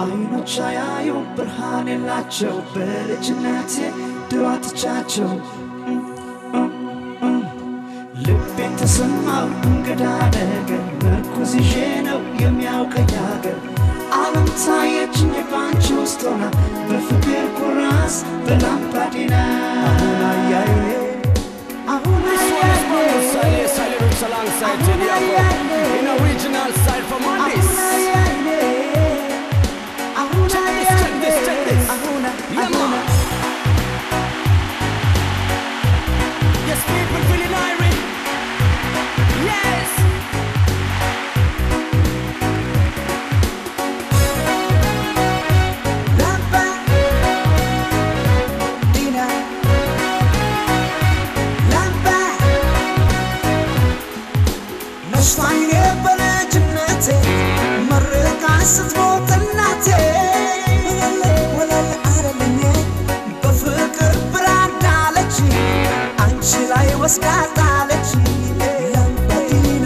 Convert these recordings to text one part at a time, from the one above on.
አይኖች አያዩ ብርሃን የላቸው በልጅነቴ ድሮ አጥቻቸው ልቤን ተሰማው እንግዳ ነገር መርኩዝ ይዤ ነው የሚያውቀኝ ሀገር ዓለም ታየችኝ ባንቺ ውስጥ ሆና በፍቅር ኩራዝ በላምባዲና alongside Tediaco in original style from Addis. Check this. Yeah, man. Yes, people feeling irate. Yes. ስትሞት እናቴ ወለል በፍቅር ብራንድ አለች አንቺ ላይ ወስዳታለች ላምባዲና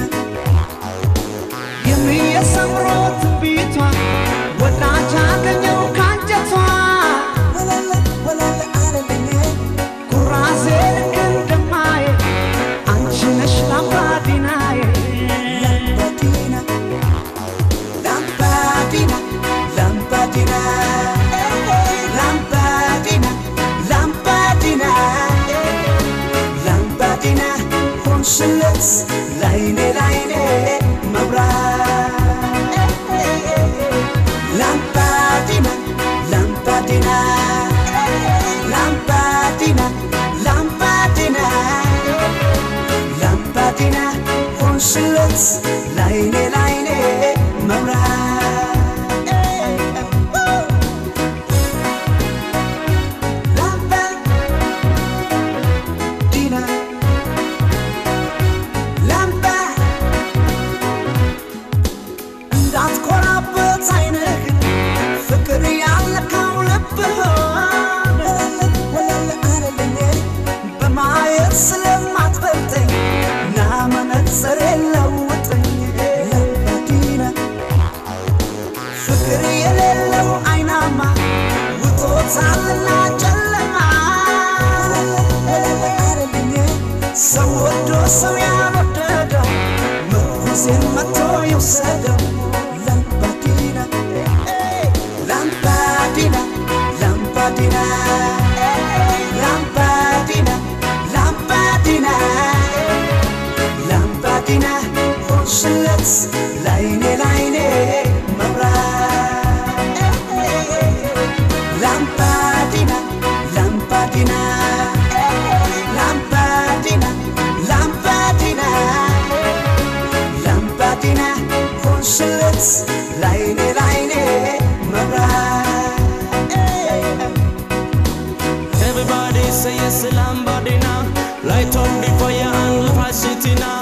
የሚያሰምሮት ቢቷ ወዳጅ አገኘው ካንጀቷ ወለል ኩራዜ እንደማዬ አንቺ ነሽ ላምባዲናዬ Consulets line mabra lampadina consulets line mabra So ya no dada Mukuzin matoyo sada Lampadina Lampadina Lampadina Lampadina Lampadina Lampadina Consulets line mabra Lampadina Lampadina Consulets line mabra Everybody say yes Lambadina light up the fire and fast it now